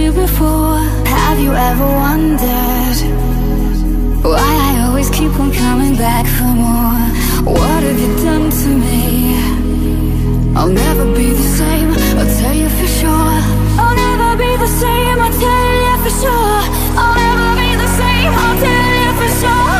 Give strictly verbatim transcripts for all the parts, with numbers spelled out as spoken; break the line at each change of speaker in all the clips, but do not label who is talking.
you before. Have you ever wondered why I always keep on coming back for more? What have you done to me? I'll never be the same, I'll tell you for sure. I'll never be the same, I'll tell you for sure. I'll never be the same, I'll tell you for sure.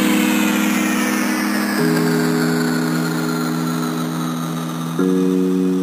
Thank you.